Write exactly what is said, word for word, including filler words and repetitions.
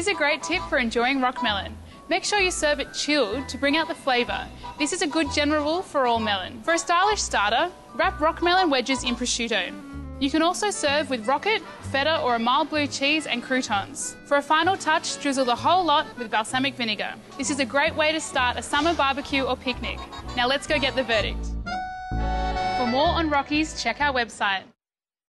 Here's a great tip for enjoying rockmelon. Make sure you serve it chilled to bring out the flavour. This is a good general rule for all melon. For a stylish starter, wrap rockmelon wedges in prosciutto. You can also serve with rocket, feta or a mild blue cheese and croutons. For a final touch, drizzle the whole lot with balsamic vinegar. This is a great way to start a summer barbecue or picnic. Now let's go get the verdict. For more on Rockies, check our website.